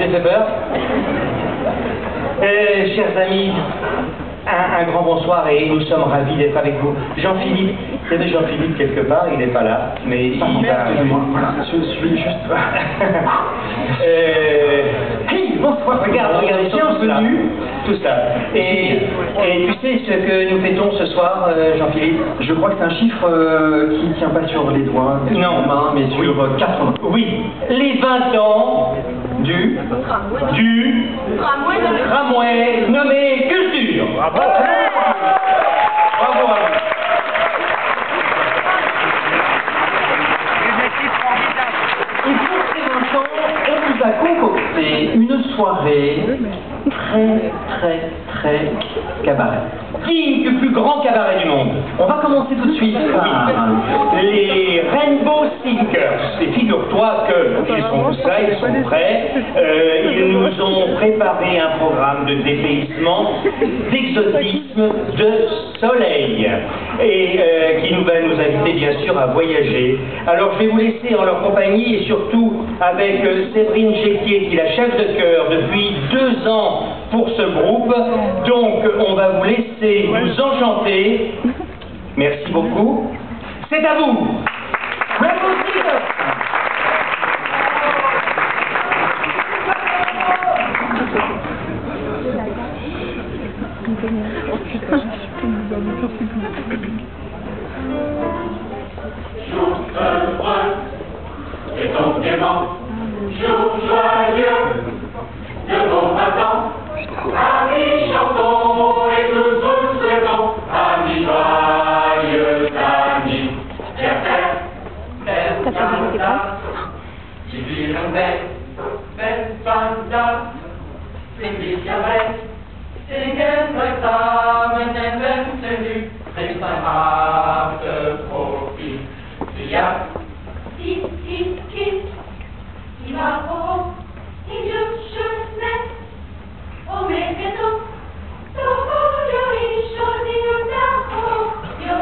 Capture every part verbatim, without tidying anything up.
j'ai fait peur. Euh, chers amis, un, un grand bonsoir et nous sommes ravis d'être avec vous. Jean-Philippe, il y avait Jean-Philippe quelque part, il n'est pas là, mais il va... Voilà, je suis juste... euh... Hey, bonsoir, regarde, regarde, ils sont tous là. Tout ça. Et, et tu sais ce que nous fêtons ce soir, euh, Jean-Philippe? Je crois que c'est un chiffre euh, qui ne tient pas sur les doigts, non, main, mais sur oui. euh, quatre-vingts. Oui, les vingt ans du... du... tramway nommé Culture. Bravo. Bravo à vous. Et pour ces vingt ans, on vous a concocté une soirée très, très, très cabaret. Digne du plus grand cabaret du monde. On va commencer tout de suite par les Rainbow Singers. Et figure-toi qu'ils sont tous là, ils sont prêts. Euh, ils nous ont préparé un programme de dépaysement, d'exotisme, de soleil. Et euh, qui nous va nous inviter bien sûr à voyager. Alors je vais vous laisser en leur compagnie et surtout avec euh, Séverine Chétier qui est la chef de chœur depuis deux ans pour ce groupe. Donc on va vous laisser nous enchanter. Merci beaucoup. C'est à vous. Rainbow Singers. Jour heureux et ton gaiement, jour joyeux, de bon matin, amis chantons et nous vous souhaitons, amis joyeux, amis, Pierre, Père, Fanta, Jibirambe, Ben Fanta, Sindicabre, Singen zusammen, wenn du trinkst ein Afterprofi. Ja. Kiss, kiss, kiss, il va au, il juste chouette, au mécato, toko yoi shoni utako,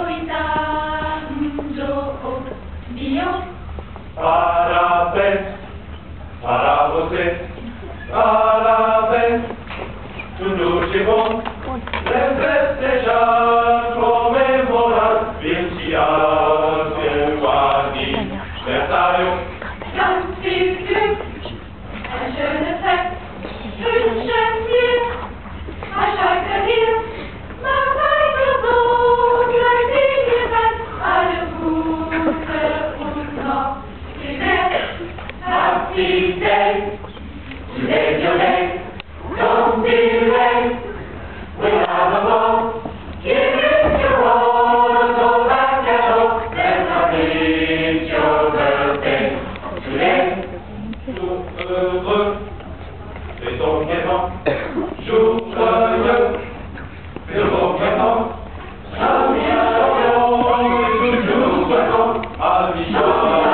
yoi tanjo, bio. Parabéns, para você, parabéns, tudo de bom, festejar, comemorar, vinte anos, seu aniversário. Ganz viel Glück, eine schöne Fest, wünschen wir, ein Schalter hier, mach weiter so, bleib wie ihr seid, alles Gute und noch viel mehr. Happy day, today's your day, don't be late, we'll have a ball, give it your all, go back at home, let's not miss your birthday today. Jour heureux, et ton gaiement, jour joyeux, et ton gaiement, amis joyeux, jour joyeux, amis joyeux.